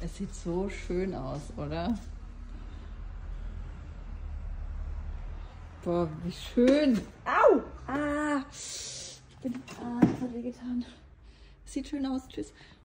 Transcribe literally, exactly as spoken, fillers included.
Es sieht so schön aus, oder? Boah, wie schön. Au! Ah! Ich bin... Ah, das hat wehgetan. Sieht schön aus. Tschüss.